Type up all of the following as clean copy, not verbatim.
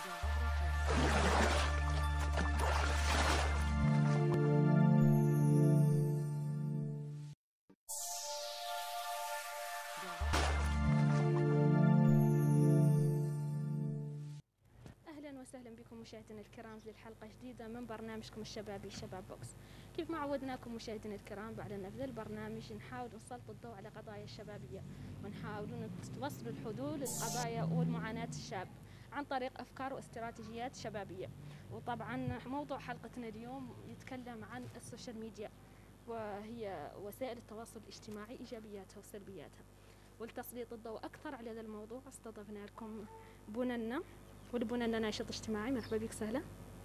أهلا وسهلا بكم مشاهدينا الكرام في حلقة جديدة من برنامجكم الشبابي شباب بوكس. كيف ما عودناكم مشاهدينا الكرام بعد أن نبدأ البرنامج نحاول نسلط الضوء على قضايا الشبابية، ونحاول نوصل الحلول للقضايا والمعاناة الشاب عن طريق أفكار واستراتيجيات شبابية. وطبعا موضوع حلقتنا اليوم يتكلم عن السوشيال ميديا، وهي وسائل التواصل الاجتماعي إيجابياتها وسلبياتها. ولتسليط الضوء أكثر على هذا الموضوع استضفنا لكم بننا، والبننا ناشط اجتماعي. مرحبا بك. سهلا.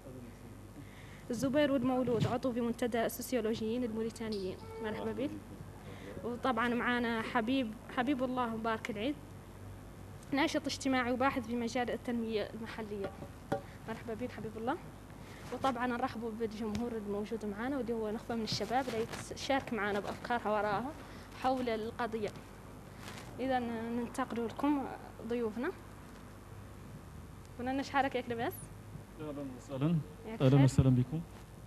الزبير والمولود عضو في منتدى السوسيولوجيين الموريتانيين. مرحبا بك. وطبعا معنا حبيب الله مبارك العيد، ناشط اجتماعي وباحث في مجال التنمية المحلية. مرحبا بك حبيب الله. وطبعا نرحبوا بالجمهور الموجود معنا واللي هو نخبة من الشباب اللي تشارك معنا بأفكارها وراها حول القضية. إذا ننتقل لكم ضيوفنا. كنا نشحرك ياك لباس. اهلا وسهلا. اهلا وسهلا بكم.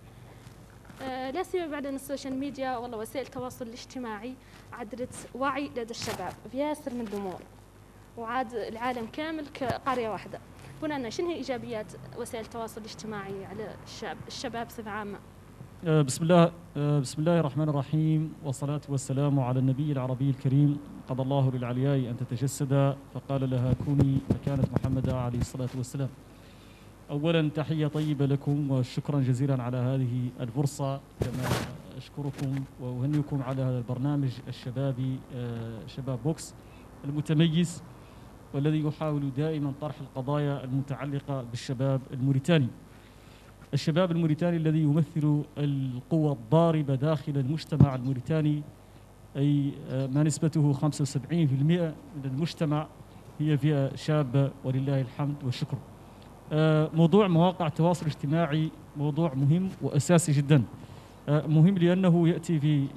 لا سيما بعد ان السوشيال ميديا والله وسائل التواصل الاجتماعي عدلت وعي لدى الشباب في ياسر من الامور، وعاد العالم كامل كقريه واحده. قلنا شنو هي ايجابيات وسائل التواصل الاجتماعي على الشباب بصفه عامه؟ بسم الله الرحمن الرحيم، والصلاة والسلام على النبي العربي الكريم. قضى الله للعلياء أن تتجسد فقال لها كوني فكانت محمدا عليه الصلاة والسلام. أولا تحية طيبة لكم وشكرا جزيلا على هذه الفرصة، كما أشكركم وأهنئكم على هذا البرنامج الشبابي شباب بوكس المتميز، والذي يحاول دائما طرح القضايا المتعلقة بالشباب الموريتاني. الشباب الموريتاني الذي يمثل القوة الضاربة داخل المجتمع الموريتاني، أي ما نسبته 75% من المجتمع هي فئة شابة ولله الحمد والشكر. موضوع مواقع التواصل الاجتماعي موضوع مهم وأساسي جدا. مهم لأنه يأتي في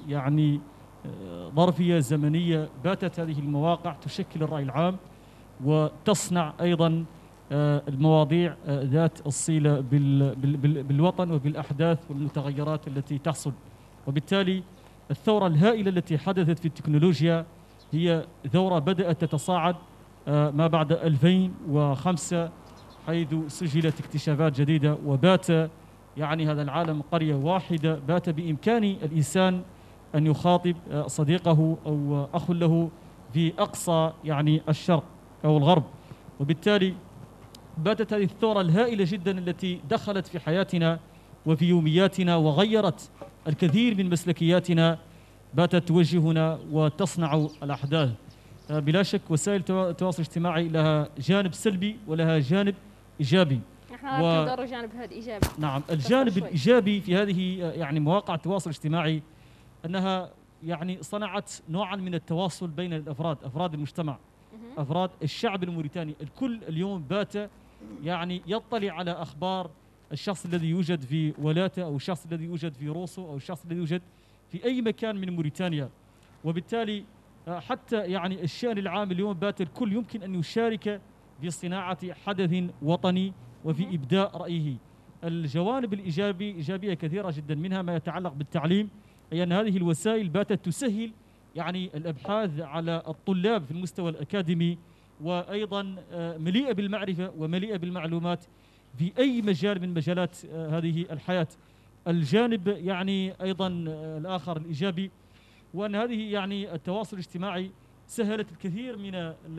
ظرفية زمنية باتت هذه المواقع تشكل الرأي العام وتصنع أيضا المواضيع ذات الصلة بالوطن وبالأحداث والمتغيرات التي تحصل. وبالتالي الثورة الهائلة التي حدثت في التكنولوجيا هي ثورة بدأت تتصاعد ما بعد 2005، حيث سجلت اكتشافات جديدة وبات هذا العالم قرية واحدة. بات بإمكان الإنسان أن يخاطب صديقه أو أخ له في أقصى الشرق أو الغرب. وبالتالي باتت هذه الثورة الهائلة جدا التي دخلت في حياتنا وفي يومياتنا وغيرت الكثير من مسلكياتنا، باتت توجهنا وتصنع الأحداث. بلا شك وسائل التواصل الاجتماعي لها جانب سلبي ولها جانب إيجابي. احنا ندور جانب هذا الإيجابي. نعم، الجانب الإيجابي في هذه مواقع التواصل الاجتماعي أنها صنعت نوعا من التواصل بين أفراد المجتمع، أفراد الشعب الموريتاني. الكل اليوم بات يطلع على أخبار الشخص الذي يوجد في ولاته أو الشخص الذي يوجد في روسو أو الشخص الذي يوجد في أي مكان من موريتانيا. وبالتالي حتى الشأن العام اليوم بات الكل يمكن أن يشارك في صناعة حدث وطني وفي إبداء رأيه. الجوانب إيجابية كثيرة جدا، منها ما يتعلق بالتعليم، أي أن هذه الوسائل باتت تسهل الأبحاث على الطلاب في المستوى الأكاديمي، وأيضا مليئة بالمعرفة ومليئة بالمعلومات في أي مجال من مجالات هذه الحياة. الجانب أيضا الآخر الإيجابي، وأن هذه التواصل الاجتماعي سهلت الكثير من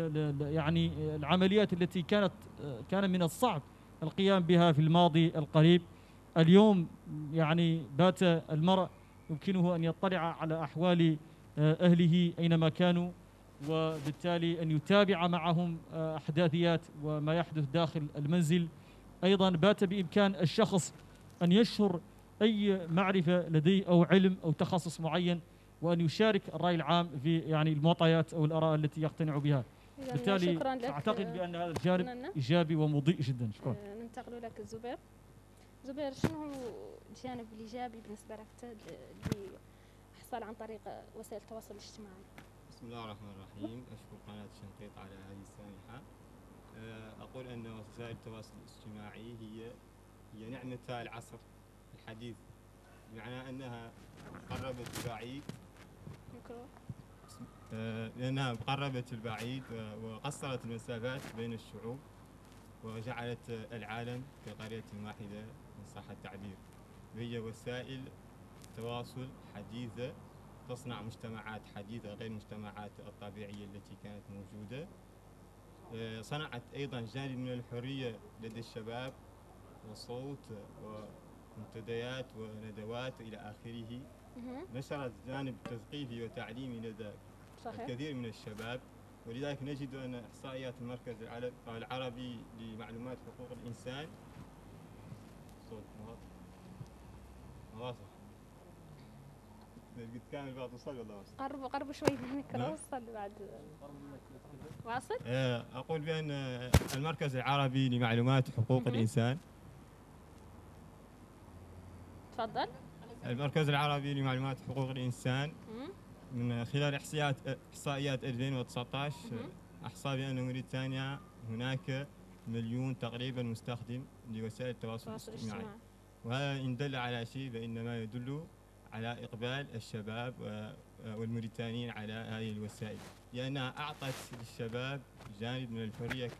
العمليات التي كان من الصعب القيام بها في الماضي القريب. اليوم بات المرء يمكنه أن يطلع على أحوال أهله أينما كانوا، وبالتالي أن يتابع معهم أحداثيات وما يحدث داخل المنزل. أيضا بات بإمكان الشخص أن ينشر أي معرفة لديه أو علم أو تخصص معين، وأن يشارك الرأي العام في المعطيات أو الآراء التي يقتنع بها. بالتالي أعتقد بأن هذا الجانب إيجابي ومضيء جدا. شكرا. ننتقل لك الزبير. زبير، شنو هو الجانب الإيجابي بالنسبة لك اللي حصل عن طريق وسائل التواصل الاجتماعي؟ بسم الله الرحمن الرحيم. أشكر قناة شنقيط على هذه السانحة. أقول أن وسائل التواصل الاجتماعي هي نعمة العصر الحديث، بمعنى أنها قربت البعيد لأنها قربت البعيد وقصرت المسافات بين الشعوب، وجعلت العالم كقرية واحدة إن صح التعبير. وهي وسائل تواصل حديثة تصنع مجتمعات حديثة غير المجتمعات الطبيعية التي كانت موجودة. صنعت أيضا جانب من الحرية لدى الشباب، وصوت ومنتديات وندوات إلى آخره. نشرت جانب تثقيفي وتعليمي لدى الكثير من الشباب، ولذلك نجد أن إحصائيات المركز العربي لمعلومات حقوق الإنسان صوت واضح قد كامل بعد وصل ولا قرب شوي من الميكرو وصل بعد واصل. أقول بأن المركز العربي لمعلومات حقوق الإنسان، تفضل. المركز العربي لمعلومات حقوق الإنسان من خلال إحصائيات 2019 أحصى بأن موريتانيا هناك مليون تقريبا مستخدم لوسائل التواصل الاجتماعي، وهذا إن دل على شيء فإنما يدل على إقبال الشباب والموريتانيين على هذه الوسائل، لأنها أعطت للشباب جانب من الحرية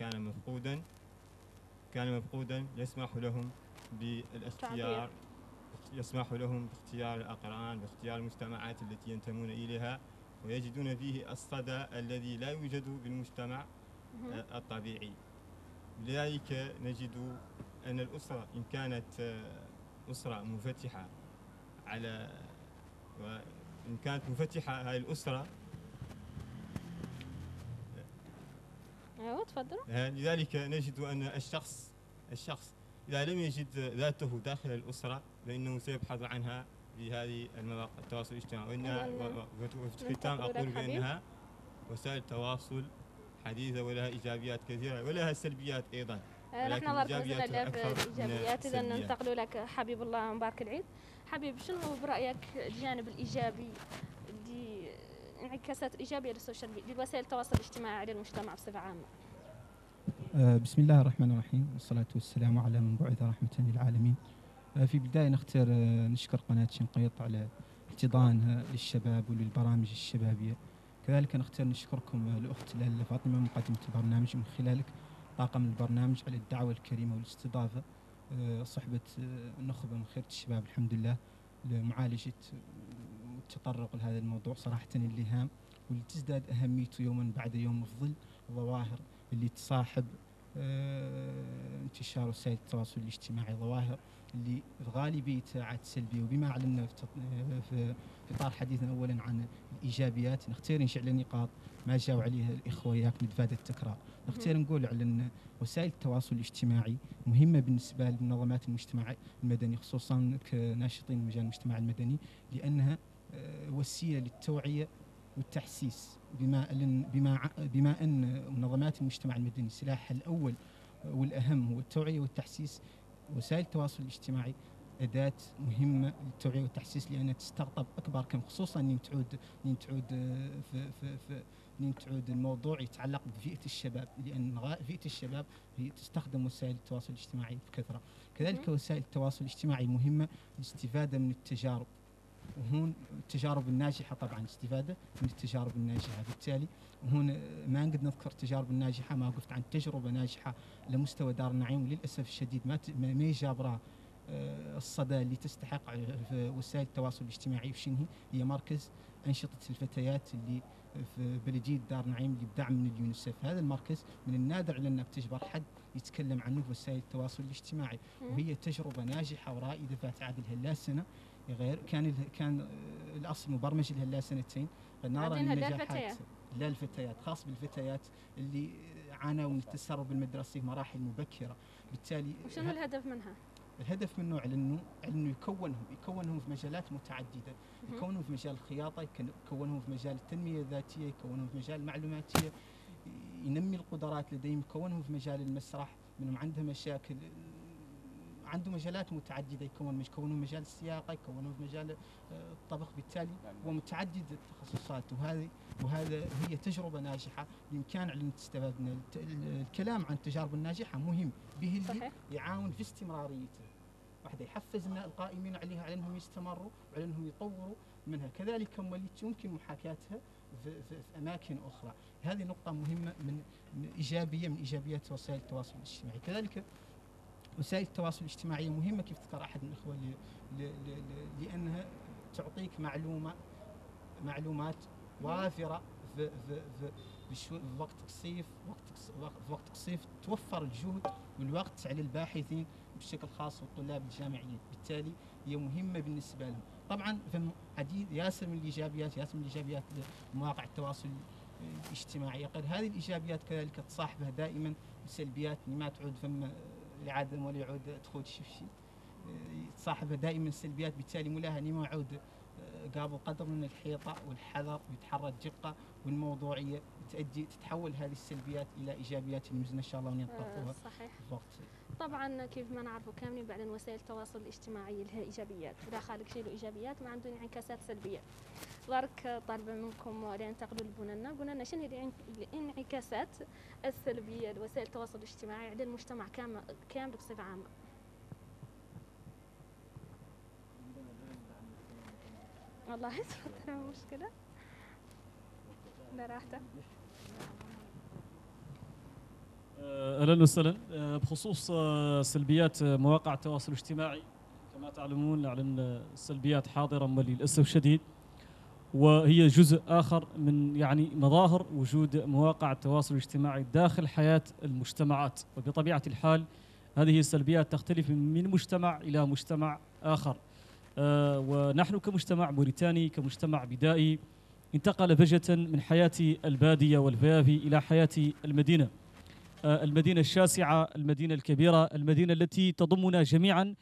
كان مفقودا يسمح لهم بالاختيار، يسمح لهم باختيار الأقران، باختيار المجتمعات التي ينتمون إليها، ويجدون فيه الصدى الذي لا يوجد بالمجتمع الطبيعي. لذلك نجد أن الأسرة إن كانت أسرة منفتحة وإن كانت منفتحة هذه الأسرة، تفضل. لذلك نجد أن الشخص إذا لم يجد ذاته داخل الأسرة فإنه سيبحث عنها في هذه المواقع التواصل الاجتماعي. وفي الختام أقول بأنها وسائل تواصل حديثة ولها إيجابيات كثيرة ولها سلبيات أيضا. نحن ركزنا الإيجابيات. إذا ننتقل لك حبيب الله، مبارك العيد. حبيب، شنو برأيك الجانب الإيجابي اللي انعكست إيجابية لوسائل التواصل الاجتماعي على المجتمع بصفة عامة؟ بسم الله الرحمن الرحيم، والصلاة والسلام على من بعث رحمة للعالمين. في البداية نختار نشكر قناة شنقيط على احتضانها للشباب وللبرامج الشبابية. كذلك نختار نشكركم الأخت لاله فاطمة مقدمة البرنامج، من خلالك طاقم البرنامج على الدعوة الكريمة والاستضافة صحبة نخبة من خيرة الشباب الحمد لله لمعالجة والتطرق لهذا الموضوع صراحة اللي هام واللي تزداد أهميته يوما بعد يوم في ظل الظواهر اللي تصاحب انتشار وسائل التواصل الاجتماعي، ظواهر اللي غالبيتها عاد سلبية. وبما أعلنا في إطار حديثنا أولا عن الإيجابيات، نختار نشيع على نقاط ما جاوا عليها الإخوة وياك نتفادى التكرار. نختار نقول على أن وسائل التواصل الاجتماعي مهمة بالنسبة لمنظمات المجتمع المدني، خصوصا كناشطين مجال المجتمع المدني، لأنها وسيلة للتوعية والتحسيس، بما أن منظمات المجتمع المدني سلاحها الأول والأهم هو التوعية والتحسيس. وسائل التواصل الاجتماعي أداة مهمة للتوعية والتحسيس، لأنها تستقطب أكبر كم، خصوصا أن تعود الموضوع يتعلق بفئة الشباب، لأن فئة الشباب هي تستخدم وسائل التواصل الاجتماعي بكثرة. كذلك وسائل التواصل الاجتماعي مهمة للاستفادة من التجارب، وهون التجارب الناجحة طبعا، استفادة من التجارب الناجحة. بالتالي هون ما نقدر نذكر التجارب الناجحة ما وقفت عن تجربة ناجحة لمستوى دار النعيم، وللأسف الشديد ما يجابرها الصدى اللي تستحق في وسائل التواصل الاجتماعي. وشنو هي مركز أنشطة الفتيات اللي في بلدية دار النعيم اللي بدعم من اليونيسف. هذا المركز من النادر على أنك تجبر حد يتكلم عنه في وسائل التواصل الاجتماعي، وهي تجربة ناجحة ورائدة فاتعة لها سنة. غير كان الأصل مبرمج لها سنتين، نرى النجاحات للفتيات، خاص بالفتيات اللي عانوا من التسرب المدرسي مراحل مبكرة. بالتالي وشنو الهدف منها؟ الهدف منه على انه يكونهم في مجالات متعدده، يكونهم في مجال الخياطه، يكونهم في مجال التنميه الذاتيه، يكونهم في مجال المعلوماتيه، ينمي القدرات لديهم، يكونهم في مجال المسرح، منهم عندهم مشاكل عنده مجالات متعدده، يكونوا مجال السياقه، يكونوا مجال الطبخ، بالتالي هو متعدد التخصصات. وهذا هي تجربه ناجحه بامكان علم تستفاد منها. الكلام عن التجارب الناجحه مهم، به اللي يعاون في استمراريته، واحد يحفز القائمين عليها على انهم يستمروا وعلى انهم يطوروا منها، كذلك يمكن محاكاتها في اماكن اخرى. هذه نقطه مهمه من ايجابيات وسائل التواصل الاجتماعي. كذلك وسائل التواصل الاجتماعي مهمه كيف ذكر احد الاخوه لانها تعطيك معلومات وافره في وقت قصير، وقت قصير توفر الجهد والوقت على الباحثين بشكل خاص والطلاب الجامعيين، بالتالي هي مهمه بالنسبه لهم. طبعا عديد ياسر من الايجابيات لمواقع التواصل الاجتماعي. قد هذه الايجابيات كذلك تصاحبها دائما سلبيات ما تعود فم لعدم ولا يعود تخوض شيء، تصاحبها دائما سلبيات، بالتالي مولاها ما يعود قابل قدر من الحيطه والحذر ويتحرى الدقه والموضوعيه، تتحول هذه السلبيات الى ايجابيات مزنه ان شاء الله ونطبقوها. صحيح. في وقت. طبعا كيف ما نعرفوا كاملين بعد وسائل التواصل الاجتماعي لها ايجابيات، ولا خالق شيء له ايجابيات ما عنده انعكاسات سلبيه. برك طالبه منكم لينتقلوا قلنا لنا شنو هي الانعكاسات السلبيه لوسائل التواصل الاجتماعي على المجتمع كامل بصفه عامه. والله مشكله لا راحته. اهلا وسهلا. بخصوص سلبيات مواقع التواصل الاجتماعي، كما تعلمون لعل السلبيات حاضره للاسف الشديد، وهي جزء اخر من يعني مظاهر وجود مواقع التواصل الاجتماعي داخل حياه المجتمعات. وبطبيعه الحال هذه السلبيات تختلف من مجتمع الى مجتمع اخر. ونحن كمجتمع موريتاني، كمجتمع بدائي، انتقل فجأة من حياة البادية والفيافي إلى حياة المدينة، المدينة الشاسعة، المدينة الكبيرة، المدينة التي تضمنا جميعا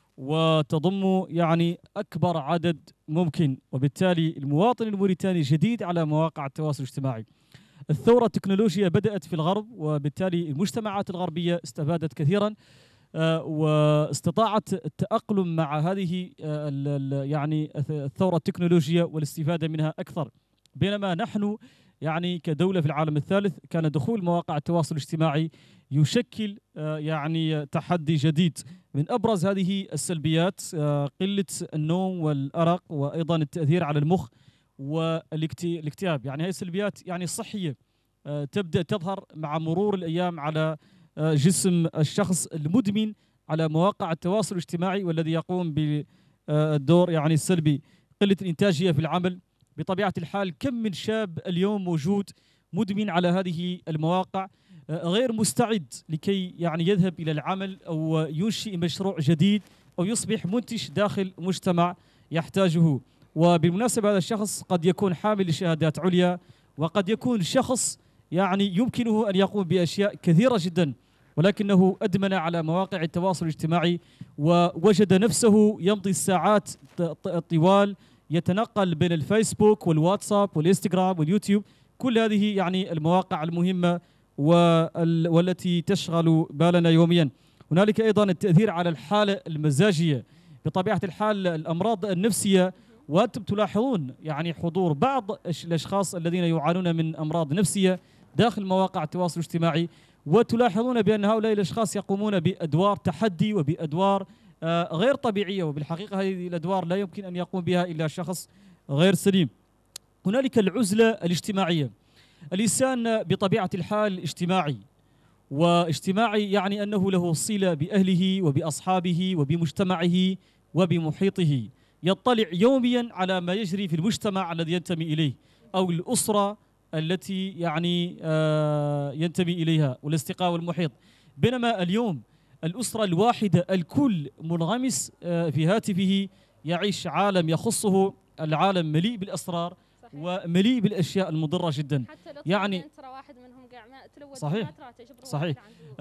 وتضم يعني أكبر عدد ممكن. وبالتالي المواطن الموريتاني جديد على مواقع التواصل الاجتماعي. الثورة التكنولوجية بدأت في الغرب، وبالتالي المجتمعات الغربية استفادت كثيرا واستطاعت التأقلم مع هذه يعني الثورة التكنولوجية والاستفادة منها أكثر. بينما نحن يعني كدولة في العالم الثالث كان دخول مواقع التواصل الاجتماعي يشكل يعني تحدي جديد. من أبرز هذه السلبيات قلة النوم والأرق، وأيضا التأثير على المخ والاكتئاب. يعني هذه السلبيات يعني صحية تبدأ تظهر مع مرور الأيام على جسم الشخص المدمن على مواقع التواصل الاجتماعي، والذي يقوم بالدور يعني السلبي. قلة الإنتاجية في العمل. بطبيعة الحال كم من شاب اليوم موجود مدمن على هذه المواقع، غير مستعد لكي يعني يذهب إلى العمل أو ينشئ مشروع جديد أو يصبح منتج داخل مجتمع يحتاجه. وبالمناسبة هذا الشخص قد يكون حامل لشهادات عليا، وقد يكون شخص يعني يمكنه أن يقوم بأشياء كثيرة جدا، ولكنه أدمن على مواقع التواصل الاجتماعي ووجد نفسه يمضي الساعات طوال يتنقل بين الفيسبوك والواتساب والإنستغرام واليوتيوب، كل هذه يعني المواقع المهمة والتي تشغل بالنا يوميا. هنالك أيضا التأثير على الحالة المزاجية. بطبيعة الحال الأمراض النفسية، وأنتم تلاحظون يعني حضور بعض الأشخاص الذين يعانون من أمراض نفسية داخل مواقع التواصل الاجتماعي، وتلاحظون بأن هؤلاء الأشخاص يقومون بأدوار تحدي وبأدوار غير طبيعية، وبالحقيقة هذه الأدوار لا يمكن أن يقوم بها إلا شخص غير سليم. هنالك العزلة الاجتماعية. الإنسان بطبيعة الحال اجتماعي، واجتماعي يعني أنه له صلة بأهله وبأصحابه وبمجتمعه وبمحيطه، يطلع يوميا على ما يجري في المجتمع الذي ينتمي إليه أو الأسرة التي يعني ينتمي إليها والاستقاء والمحيط. بينما اليوم الأسرة الواحدة الكل منغمس في هاتفه، يعيش عالم يخصه، العالم مليء بالأسرار ومليء بالأشياء المضرة جدا. يعني ترى واحد منهم قاعد صحيح صحيح.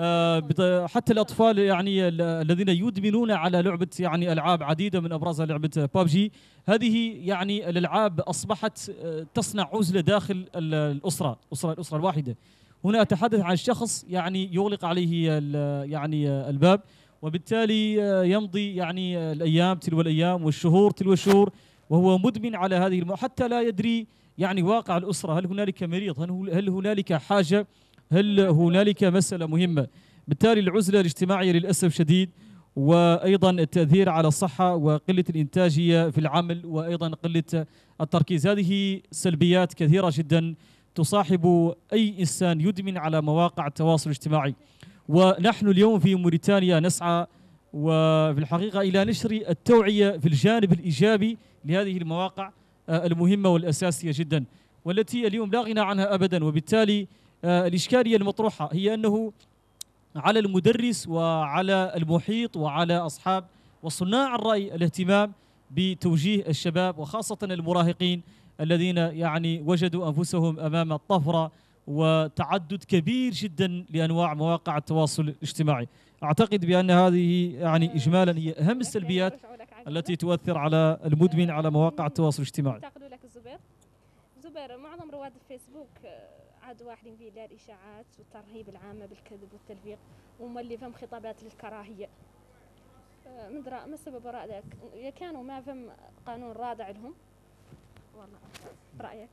حتى الأطفال يعني الذين يدمنون على لعبة يعني ألعاب عديدة، من أبرزها لعبة بابجي. هذه يعني الألعاب أصبحت تصنع عزلة داخل الأسرة الواحدة. هنا أتحدث عن شخص يعني يغلق عليه يعني الباب وبالتالي يمضي يعني الأيام تلو الأيام والشهور تلو الشهور وهو مدمن على هذه حتى لا يدري يعني واقع الأسرة، هل هنالك مريض، هل هنالك حاجة، هل هنالك مسألة مهمة. بالتالي العزلة الاجتماعية للأسف شديد، وأيضا التأثير على الصحة وقلة الإنتاجية في العمل، وأيضا قلة التركيز، هذه سلبيات كثيرة جدا تصاحب أي إنسان يدمن على مواقع التواصل الاجتماعي. ونحن اليوم في موريتانيا نسعى وفي الحقيقة إلى نشر التوعية في الجانب الإيجابي لهذه المواقع المهمة والأساسية جدا، والتي اليوم لا غنى عنها أبدا. وبالتالي الإشكالية المطروحة هي أنه على المدرس وعلى المحيط وعلى أصحاب وصناع الرأي الاهتمام بتوجيه الشباب وخاصة المراهقين الذين يعني وجدوا أنفسهم أمام طفرة وتعدد كبير جدا لأنواع مواقع التواصل الاجتماعي. أعتقد بأن هذه يعني إجمالا هي أهم السلبيات التي تؤثر على المدمن على مواقع التواصل الاجتماعي. انتقلوا لك زبير، معظم رواد الفيسبوك عاد واحدين به الإشاعات والترهيب العامة بالكذب والتلفيق ومولي فهم خطابات للكراهية. ما سبب رأيك؟ كانوا ما فهم قانون رادع لهم؟ والله رأيك؟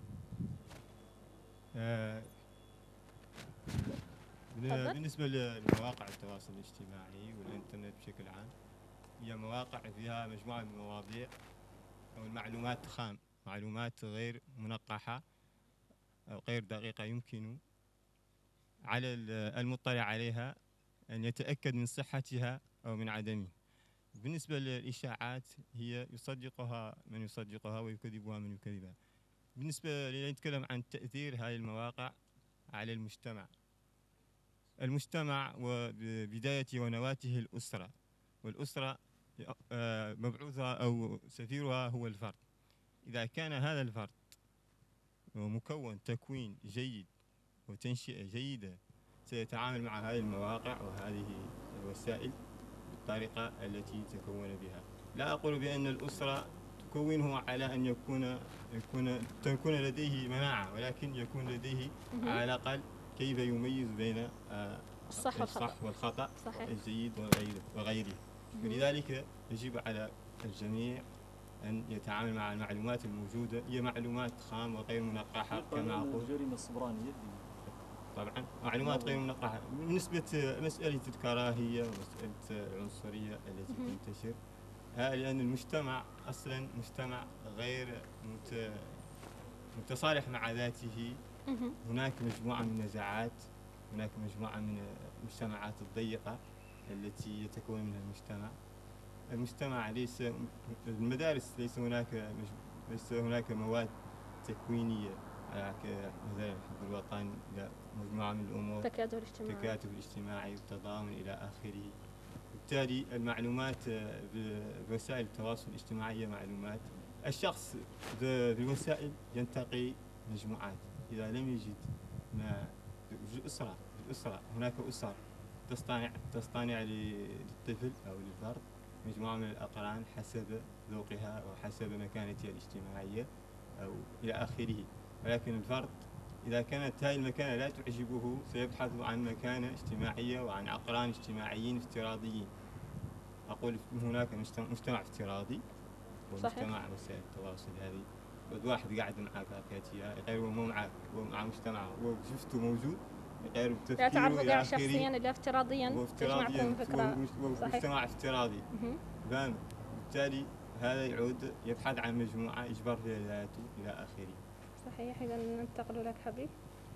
بالنسبة لمواقع التواصل الاجتماعي والإنترنت بشكل عام، هي مواقع فيها مجموعة من المواضيع أو المعلومات خام، معلومات غير منقحة أو غير دقيقة، يمكن على المطلع عليها أن يتأكد من صحتها أو من عدمها. بالنسبة للإشاعات هي يصدقها من يصدقها ويكذبها من يكذبها. بالنسبة لنتكلم عن تأثير هذه المواقع على المجتمع وبداية ونواته الأسرة، والأسرة مبعوثها أو سفيرها هو الفرد. إذا كان هذا الفرد مكون تكوين جيد وتنشئة جيدة سيتعامل مع هذه المواقع وهذه الوسائل بالطريقة التي تكون بها. لا أقول بأن الأسرة تكونه على أن تكون لديه مناعة، ولكن يكون لديه على الأقل كيف يميز بين الصح والخطأ، الجيد وغيره. ولذلك يجب على الجميع أن يتعامل مع المعلومات الموجودة، هي معلومات خام وغير منقحة كما أقول. الجريمة الصبرانية طبعا معلومات غير منقحة. بالنسبة مسألة الكراهية ومسألة العنصرية التي تنتشر، لأن المجتمع أصلا مجتمع غير متصالح مع ذاته. هناك مجموعة من النزاعات، هناك مجموعة من المجتمعات الضيقة التي يتكون منها المجتمع ليس المدارس ليس هناك مواد تكوينية مثلا حب الوطن، مجموعة من الأمور، التكاتف الاجتماعي والتضامن إلى آخره. بالتالي المعلومات بوسائل التواصل الاجتماعي معلومات. الشخص في الوسائل ينتقي مجموعات، إذا لم يجد ما في الأسرة هناك أسر تصطنع للطفل أو للفرد مجموعة من الأقران حسب ذوقها وحسب مكانتها الاجتماعية أو إلى آخره. ولكن الفرد إذا كانت هذه المكانة لا تعجبه سيبحث عن مكانة اجتماعية وعن أقران اجتماعيين افتراضيين. أقول هناك مجتمع افتراضي ومجتمع وسائل التواصل. هذه واحد قاعد معك كاتيا غير مو معك ومع مجتمع وشفته موجود غير بتفكيره تعرف قاعد شخصيا إلى افتراضيا تجمعكم فكرة مجتمع افتراضي فاهم. بالتالي هذا يعود يبحث عن مجموعة يجبر فيها ذاته إلى آخره. صحيح. إذا ننتقل لك حبيب،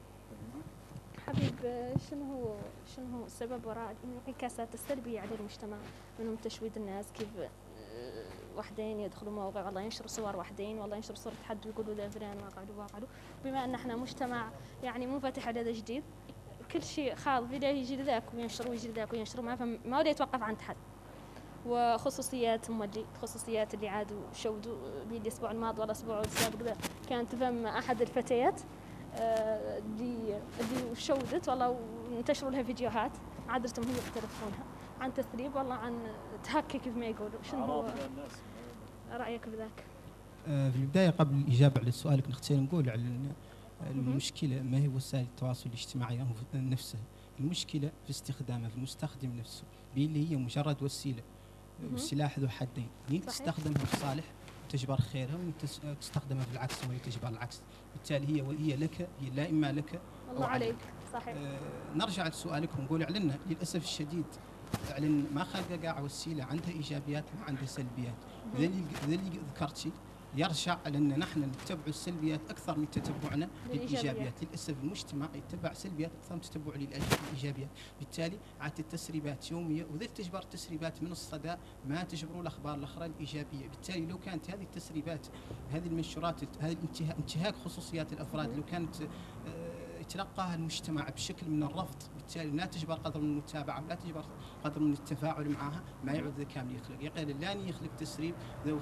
شنو هو السبب وراء الانعكاسات السلبية على المجتمع؟ منهم تشويد الناس، كيف وحدين يدخلوا موقع والله ينشروا صور وحدين، والله ينشروا صورة حد ويقولوا ذا فلان واقعوا. بما أن احنا مجتمع يعني منفتح على ذا جديد، كل شيء خاض فيديو يجي ذاك وينشروا ما ولا يتوقف عند حد. وخصوصيات خصوصيات اللي عادوا شودوا بالاسبوع الماضي ولا الاسبوع السابق كانت فم احد الفتيات اللي شودت والله وانتشروا لها فيديوهات عادتهم هي بتلفونها عن تثريب والله عن تهكي كيف ما يقولوا. شنو هو رايك بذاك؟ في البدايه قبل الاجابه على سؤالك نختار نقول على المشكله ما هي وسائل التواصل الاجتماعي نفسها. المشكله في استخدامها في المستخدم نفسه، اللي هي مجرد وسيله وسلاح ذو حدين، ني تستخدمها في صالح تجبر خيرها، ومن تستخدمها في العكس وهي تجبر العكس. بالتالي هي لك، هي لا اما لك الله عليك. صحيح. نرجع لسؤالكم، نقول اعلنا للاسف الشديد اعلن ما خلق قاع وسيله عندها ايجابيات ما عندها سلبيات. ذا اللي ذكرتي يرجع لان نحن نتبع السلبيات اكثر من تتبعنا للايجابيات. للاسف المجتمع يتبع سلبيات اكثر من تتبعه للايجابيات، بالتالي عاد التسريبات يوميه، وذا تجبر تسريبات من الصدى ما تجبروا الاخبار الاخرى الايجابيه. بالتالي لو كانت هذه التسريبات، هذه المنشورات، هذه انتهاك خصوصيات الافراد لو كانت يتلقاها المجتمع بشكل من الرفض، بالتالي لا تجبر قدر من المتابعه ولا تجبر قدر من التفاعل معها، ما يعود ذا كامل يخلق يقال لاني يخلق تسريب ذو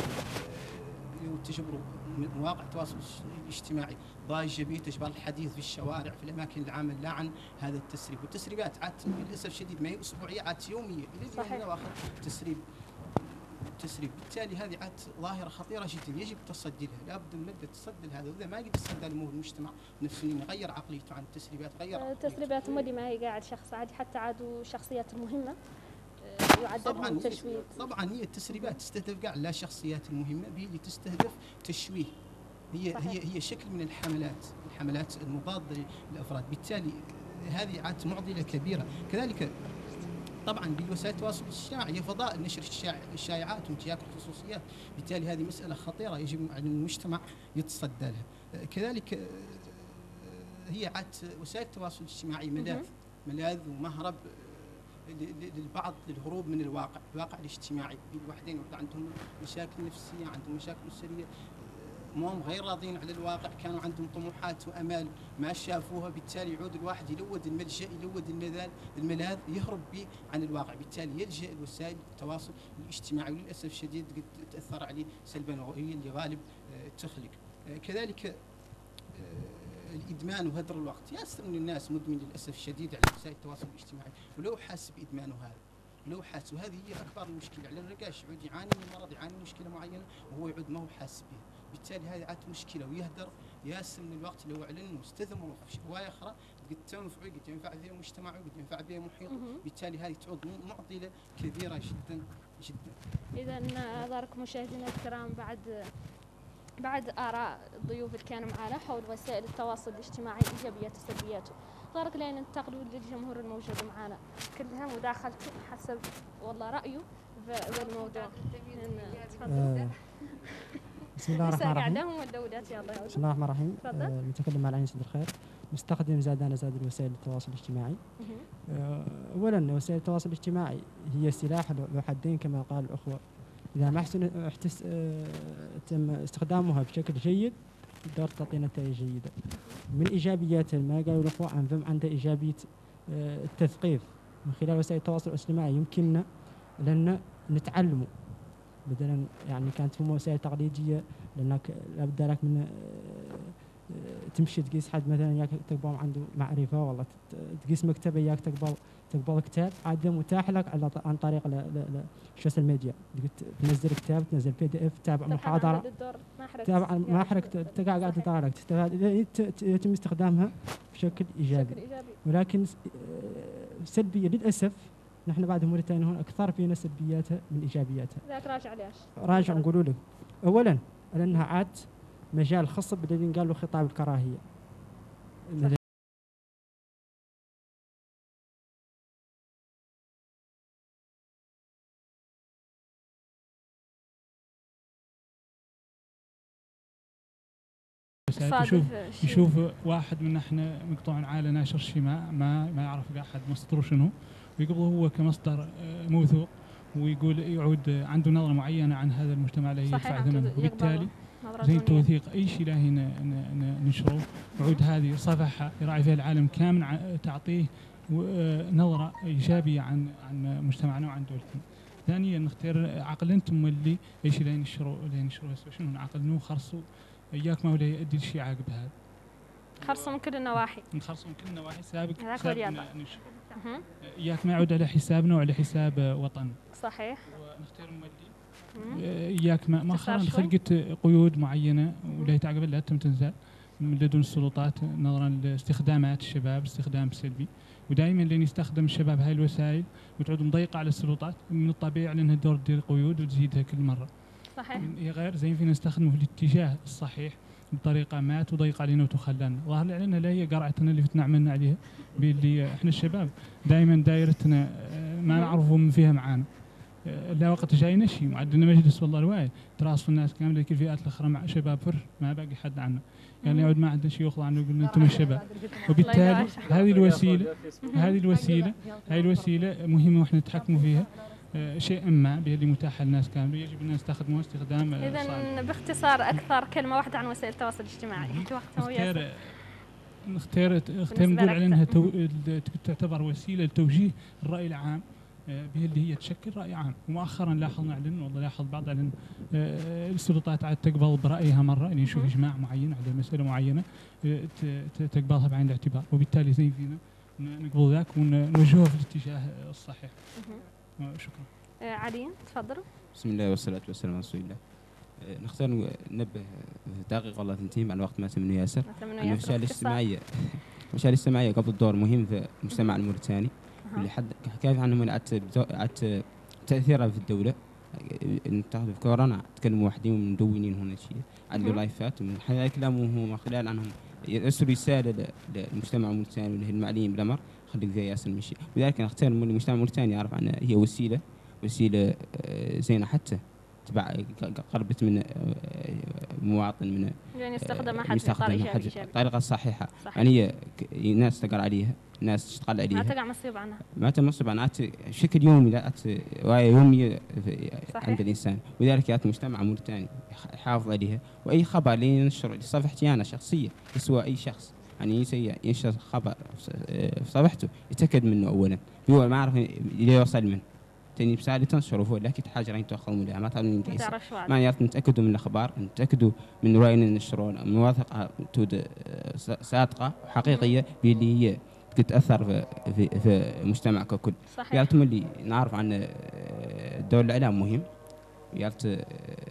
تجبروا مواقع التواصل الاجتماعي ضايجه به، تجبر الحديث في الشوارع في الاماكن العامه لا عن هذا التسريب. والتسريبات عاد للاسف الشديد ما هي اسبوعيه، عاد يوميه الى اليوم الاخر تسريب. بالتالي هذه عاد ظاهره خطيره جدا يجب التصدي لها، لابد من مده تصدي لهذا، واذا ما قد تصدى له المجتمع نفسه يغير عقليته عن التسريبات، غير التسريبات مو اللي ما هي قاعد شخص عادي، حتى عادوا الشخصيات المهمه يعدلهم تشويه. طبعا هي التسريبات تستهدف قاع لا الشخصيات المهمه، هي اللي تستهدف تشويه، هي شكل من الحملات المضاده للافراد. بالتالي هذه عاد معضله كبيره. كذلك طبعا بالوسائل التواصل الاجتماعي هي فضاء نشر الشائعات وانتهاك الخصوصيات، بالتالي هذه مساله خطيره يجب على المجتمع يتصدى لها. كذلك هي عاد وسائل التواصل الاجتماعي ملاذ ومهرب للبعض للهروب من الواقع الاجتماعي. الوحدين عندهم مشاكل نفسيه، عندهم مشاكل اسريه، هم غير راضين على الواقع، كانوا عندهم طموحات وامال ما شافوها، بالتالي يعود الواحد يلود الملجا، يلود الملاذ يهرب به عن الواقع، بالتالي يلجا لوسائل التواصل الاجتماعي، وللاسف الشديد قد تاثر عليه سلبا، وهي اللي غالب تخلق. كذلك الادمان وهدر الوقت، ياسر من الناس مدمن للاسف الشديد على وسائل التواصل الاجتماعي ولو حاس بادمانه هذا، وهذه هي اكبر المشكله على الرقاش، يعود يعاني من مرض، يعاني من مشكله معينه وهو يعود ما هو حاس بها، بالتالي هذه عاد مشكله، ويهدر ياسر من الوقت لو اعلن واستثمروا في هوايه اخرى قد ينفع فيها مجتمعه وقد ينفع فيها محيطه، بالتالي هذه تعود معضله كبيره جدا جدا. اذا نظركم مشاهدينا الكرام بعد آراء الضيوف اللي كانوا معنا حول وسائل التواصل الاجتماعي إيجابيات وسلبياته، طارق لين ننتقلوا للجمهور الموجود معنا كلها مداخلته حسب والله رأيه بالموضوع. بسم الله الرحمن الرحيم. بسم الله الرحمن الرحيم. المتكلم مع العين سيد الخير، مستخدم زاد الوسائل التواصل الاجتماعي. أولا وسائل التواصل الاجتماعي هي سلاح ذو حدين كما قال الأخوة، إذا ما تم استخدامها بشكل جيد تقدر تعطي نتائج جيدة. من إيجابياتها ما قالوا الأخوة عندها إيجابية التثقيف من خلال وسائل التواصل الاجتماعي، يمكننا لأن نتعلموا بدلا يعني كانت في وسائل تقليدية لأنك لابد لك من تمشي تقيس حد مثلا ياك تقبل عنده معرفة، والله تقيس مكتبة ياك تقبل كتاب عادة متاح لك عن طريق السوشيال ميديا، تنزل كتاب، تنزل PDF، تتابع محاضرة، تتابع ما حرك تقعد تطالع تستفاد، يتم استخدامها بشكل إيجابي. ولكن سلبية للأسف نحن بعد موريتانيا هون أكثر فينا سلبياتها من إيجابياتها. ذاك راجع ليش؟ راجع نقولوا لك أولا لأنها عاد مجال خاص بالذين قالوا خطاب الكراهية. يشوف واحد من احنا مقطوع عالة ناشر شيء ما يعرف احد مصدره شنو، ويقبضه هو كمصدر موثوق، ويقول يعود عنده نظرة معينة عن هذا المجتمع اللي يدفع ثمنه، وبالتالي زي التوثيق أي شيء لا هنا ننشره، وعود هذه صفحة يراعي فيها العالم كامل تعطيه نظرة إيجابية عن مجتمعنا وعن دولتنا. ثانيا نختار عقل انتم اللي اي شيء لا ينشروا شنو عقل انه خرصوا اياك ما ولا يؤدي لشيء عاقب هذا. خرصوا من كل النواحي. نخرصوا من كل النواحي سابق ننشره. اياك ما يعود على حسابنا وعلى حساب وطن. صحيح. ونختار مولي. اياك ما خلقت قيود معينه ولا تعقب لا تم تنزال من لدن السلطات نظرا لاستخدامات الشباب استخدام سلبي. ودائما لين يستخدم الشباب هاي الوسائل وتعود مضيقه على السلطات، من الطبيعي على انها دور تدير قيود وتزيدها كل مره. صحيح. هي غير زين فينا نستخدمه في الاتجاه الصحيح بطريقه ما تضيق علينا وتخلنا. ظهر لي علينا لا هي قرعتنا اللي فتنا عملنا عليها باللي احنا الشباب دائما دايرتنا ما نعرفوا من فيها معانا. لا وقت جاي نشي وعندنا مجلس والله الواعي تراصوا الناس كامله كل الفئات الاخرى مع شباب فر ما باقي حد عنا. يعني يعود ما عندنا شيء ياخذ عنه يقول انتم الشباب. وبالتالي هذه الوسيله مهمه واحنا نتحكموا فيها شيء ما بهذه متاحه للناس كامله يجب ان نستخدموها استخدام اذا باختصار اكثر كلمه واحده عن وسائل التواصل الاجتماعي. نختار نقول على انها تعتبر وسيله لتوجيه الراي العام به اللي هي تشكل راي عام. ومؤخرا لاحظنا والله لاحظ بعض على السلطات عاد تقبل برايها مره يعني يشوف اجماع معين على مساله معينه تقبلها بعين الاعتبار، وبالتالي زين فينا نقبل ذاك ونوجهه في الاتجاه الصحيح. شكرا. علي تفضل. بسم الله والصلاه والسلام على رسول الله. نختار ننبه دقيقه والله ثنتين مع الوقت ما تمنى ياسر. الوسائل الاجتماعيه قبل دور مهم في المجتمع الموريتاني اللي حد كيف عنهم عدت تاثيرها في الدوله. نتاخذ في كورونا تكلموا وحدين مدونين هنا شيء عندهم لايفات من خلال كلامهم وخلال عنهم يرسلوا رساله للمجتمع الموريتاني والمعنيين بالامر خليك زي ياسر مشي. لذلك نختار من المجتمع الموريتاني يعرف عنها هي وسيله زينه حتى تبع قربت من مواطن من يعني يستخدم احد بطريقه صحيحه. يعني هي ناس تقرا عليها ناس تشتغل عليها ما تقع مصيب عنها بشكل يومي يومي عند الانسان. ولذلك يا مجتمع موريتاني يحافظ عليها، واي خبر اللي ينشر لصفحتي انا شخصيه يسوى اي شخص يعني ينشر خبر في صفحته يتاكد منه اولا هو ما اعرف اللي يوصل منه تاني بساعة تنشروا فوق لكن حاجة راين تأخذون منها ما تعرفون ما يعرف نتأكدوا من الأخبار نتأكدوا من رواية ينشرون موافقة صادقة وحقيقية باللي هي تتأثر في المجتمع ككل. صحيح. يعرفون اللي نعرف عن دور الإعلام مهم يعرف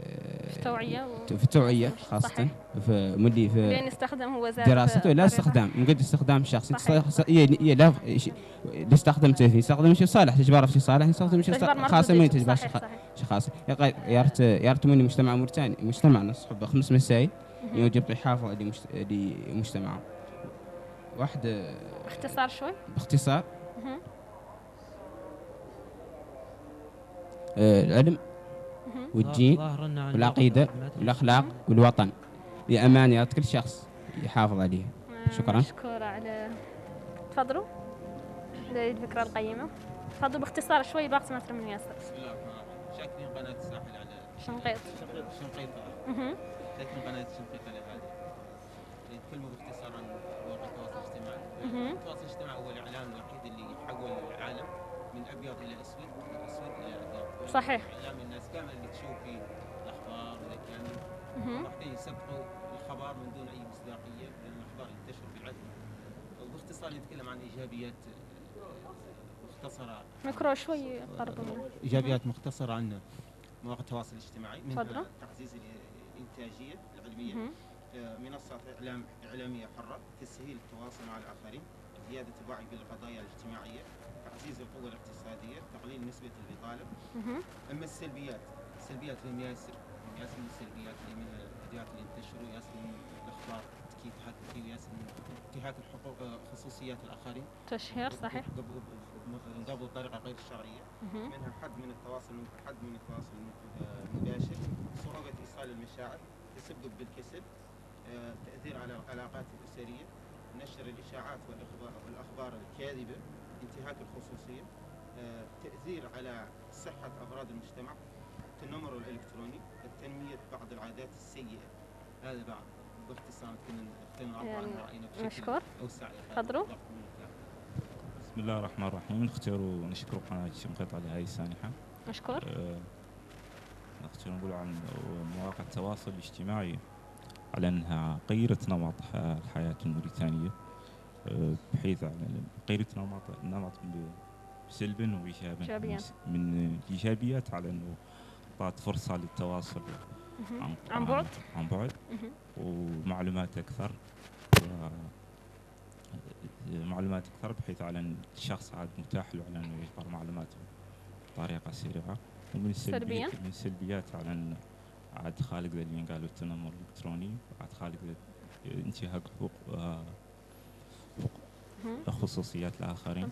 في التوعية خاصة في ملي في بين يستخدم هو دراسته لا استخدام مقد استخدام شخصي لا استخدمته في يستخدم شيء صالح تجبره في شيء صالح يستخدم شيء خاصة من تجبره شيء خاص. يعرف من المجتمع الموريتاني مجتمعنا صحبه 5 مسائل يجب يحافظ لمجتمعه. واحد باختصار شوي باختصار العلم والدين والعقيدة والأخلاق والوطن بأمانة كل شخص يحافظ عليها. شكرا. مشكورة على تفضلوا الفكرة القيمة. تفضلوا باختصار شوي باقي ما من ياسر. بسم الله الرحمن الرحيم. شاكرين قناة الساحل على شنقيط. شاكرين قناة شنقيط على هذه. نتكلموا باختصار عن مواقع التواصل الاجتماعي. التواصل الاجتماعي هو الإعلام الوحيد اللي يحول العالم من أبيض إلى أسود، من أسود إلى أبيض. صحيح. إعلام الناس كامل اللي تشوف فيه الأخبار وإذا كان راح يسبقوا الخبر من دون أي مصداقية لأن الأخبار تنتشر بالعدل. وباختصار نتكلم عن إيجابيات مختصرة. ميكرو شوي قرب منه. إيجابيات مختصرة عن مواقع التواصل الاجتماعي منها تعزيز الإنتاجية العلمية، منصات إعلامية حرة، تسهيل التواصل مع الآخرين، زيادة الوعي بالقضايا الاجتماعية، تعزيز القوة الاقتصادية، تقليل نسبة البطالة. أما السلبيات لهم ياسر من السلبيات اللي من الفيديوهات اللي ينتشروا ياسر من الأخبار كيف تحكي وياسر من انتهاك الحقوق خصوصيات الآخرين. تشهير صحيح. قبل بطريقة غير الشرعية. منها حد من التواصل المباشر، صعوبة إيصال المشاعر، تسبب بالكسل، تأثير على العلاقات الأسرية، نشر الإشاعات والأخبار الكاذبة، انتهاك الخصوصية، تأثير على صحة أفراد المجتمع، التنمر الإلكتروني، التنمية بعض العادات السيئة. هذا بعض باختصار كنا نعبر عن رأينا بشكل أوسع. تفضلوا. بسم الله الرحمن الرحيم. نختار ونشكر قناة شنقيط على هذه السانحة. مشكور. نختار نقول عن مواقع التواصل الاجتماعي على أنها غيرت نمط الحياة الموريتانية بحيث غيرت نمط سلبا وإيجابا. من الإيجابيات على أنه أعطت فرصة للتواصل عن بعد ومعلومات أكثر معلومات أكثر، بحيث على أن الشخص عاد متاح له على أنه يجبر معلوماته بطريقة سريعة. ومن السلبيات على أن عاد خالق ذا اللي قالوا التنمر الإلكتروني، عاد خالق انتهاك حقوق خصوصيات الآخرين.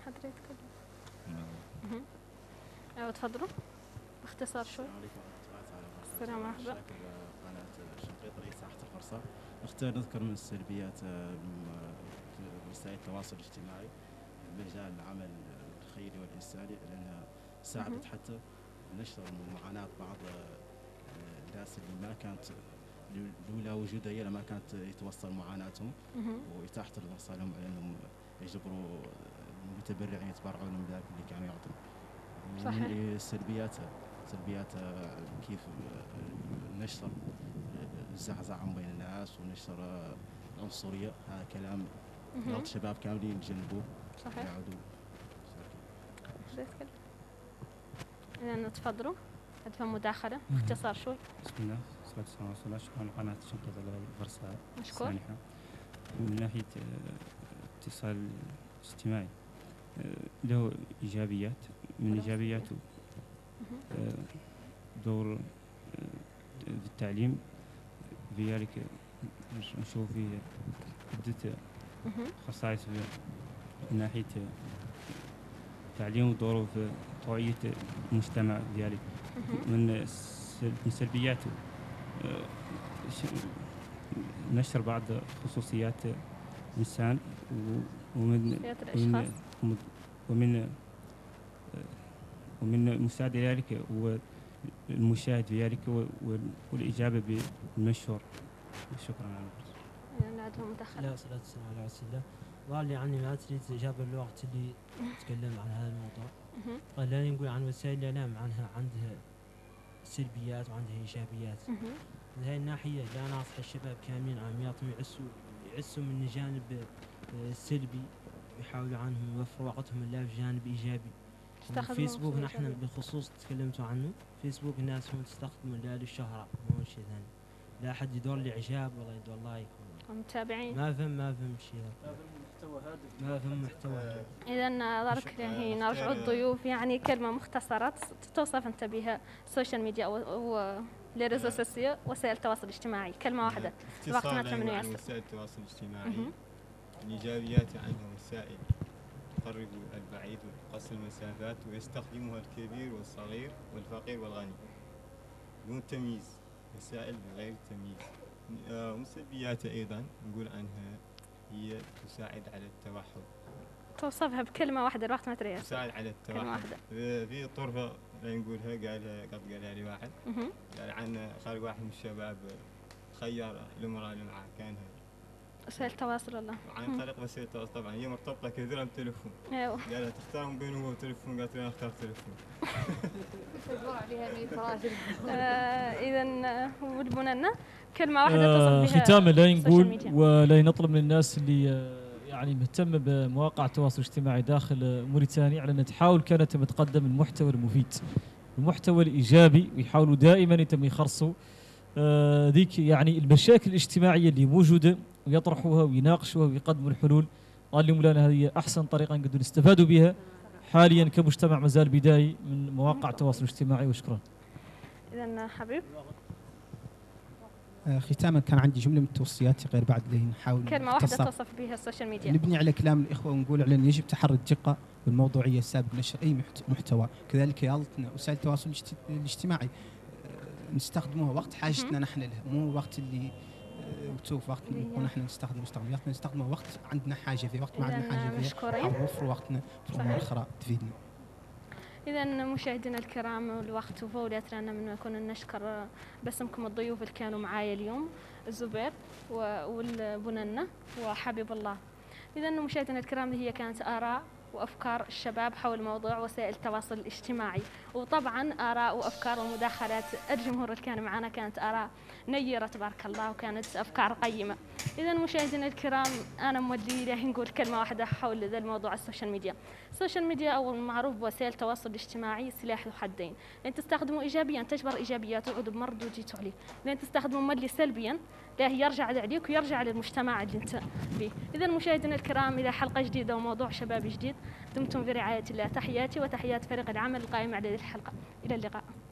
أيوة تفضلوا باختصار شوي. السلام عليكم. قناة شنقيط رئيس تحت الفرصة. نختار نذكر من السلبيات وسائل التواصل الاجتماعي مجال العمل الخيري والإنساني، لأنها ساعدت حتى نشر معاناة بعض الناس اللي ما كانت لولا وجودها هي ما كانت يتوصل معاناتهم، وإتاحة الفرصة لهم على أنهم يجبروا المتبرعين يتبرعون من ذلك اللي كانوا يعطون. صحيح. سلبيات كيف نشر الزعزعة بين الناس ونشر العنصرية، هذا كلام بعض الشباب كاملين يتجنبوه. صحيح. يعودوا. إذا تفضلوا أدفع مداخلة باختصار شوي. بسم الله والصلاة والسلام. شكرا لقناة شنقيط على الفرصة السانحة. من ناحية اتصال اجتماعي له إيجابيات، من إيجابياته دور في التعليم، بذلك نشوف فيه عدة خصائص من ناحية التعليم ودوره في توعية المجتمع بذلك. من سلبياته نشر بعض خصوصيات الإنسان ومن مساعدة ذلك والمشاهد في ذلك والإجابة بالمشهور. شكرا على الفرصة. لا صلاة والسلام على رسول الله. ظل لي عني ما تريد إجابة الوقت اللي تكلم عن هذا الموضوع. خلينا نقول عن وسائل الإعلام، عندها سلبيات وعندها إيجابيات. من هاي الناحية لا ننصح الشباب كاملين عمياتهم يعسوا من الجانب السلبي، ويحاولوا عنهم يوفروا وقتهم إلا في جانب إيجابي. فيسبوك نحن بالخصوص تكلمتوا عنه، فيسبوك الناس هم تستخدموا لا للشهرة مو شيء ثاني، لا أحد يدور لي إعجاب ولا يدور لايك متابعين. ما فهم شيء، ما فهم محتوى. إذا نظرك هنا نرجع الضيوف، يعني كلمة مختصرة توصف أنت بها السوشيال ميديا والريزو سوسيو وسائل التواصل الاجتماعي، كلمة واحدة. وقتنا 8 عن وسائل التواصل الاجتماعي. الإيجابيات عنها وسائل تقرب البعيد وتقصر المسافات، ويستخدمها الكبير والصغير والفقير والغني بدون تمييز، وسائل بغير تمييز. وسلبياتها أيضا نقول عنها هي تساعد على التوحد. توصفها بكلمة واحدة، الوقت ما تريد. تساعد على التوحد. في طرفة لا نقولها قالها لي واحد، قال عن خارج واحد من الشباب خير الامرأة اللي معاه كانها وسائل التواصل. الله عن طريق وسائل التواصل، طبعا هي مرتبطة كثيرا بالتليفون. ايوه. قالت تختار بينه هو والتليفون، قالت انا اختار التليفون. اذا والبنانة كلمة واحدة تصف بها ختاما لا نقول ولا نطلب من الناس اللي يعني مهتمة بمواقع التواصل الاجتماعي داخل موريتانيا على أن تحاول كانت تقدم المحتوى المفيد، المحتوى الإيجابي، ويحاولوا دائما يتم يخرصوا ذيك يعني المشاكل الاجتماعية اللي موجودة ويطرحوها ويناقشوها ويقدموا الحلول. قال لي مولانا هذه أحسن طريقة نقدر نستفادوا بها حاليا كمجتمع مازال بدايي من مواقع التواصل الاجتماعي. وشكرا. إذا حبيب ختاما كان عندي جملة من توصياتي غير بعد اللي نحاول كلمة واحدة توصف بها السوشيال ميديا. نبني على كلام الإخوة ونقول على أن يجب تحري الدقة والموضوعية السابق نشر أي محتوى. كذلك يالتنا وسائل التواصل الاجتماعي نستخدموها وقت حاجتنا نحن لها، مو وقت اللي وتشوف وقت نكون نحن نستخدمها وقت عندنا حاجة فيه، وقت ما عندنا حاجة فيه نوفر وقتنا في أمور أخرى تفيدنا. إذا مشاهدينا الكرام الوقت وفولت لنا من كنا نشكر باسمكم الضيوف اللي كانوا معايا اليوم، الزبير والبنانة وحبيب الله. إذا مشاهدينا الكرام هي كانت آراء وأفكار الشباب حول موضوع وسائل التواصل الاجتماعي. وطبعا آراء وأفكار ومداخلات الجمهور اللي كان معنا كانت آراء نيرة تبارك الله، وكانت أفكار قيمة. إذا مشاهدينا الكرام، أنا مودي له نقول كلمة واحدة حول ذا الموضوع السوشيال ميديا. السوشيال ميديا أو المعروف بوسائل التواصل الاجتماعي سلاح ذو حدين، لأن تستخدمه إيجابيا تجبر إيجابياته وعود بمردوديته عليه، لأن تستخدمه ملي سلبيا لا يرجع عليك ويرجع للمجتمع اللي انت به. إذا مشاهدينا الكرام، إلى حلقة جديدة وموضوع شبابي جديد، دمتم في رعاية الله. تحياتي وتحيات فريق العمل القائم على هذه الحلقة، إلى اللقاء.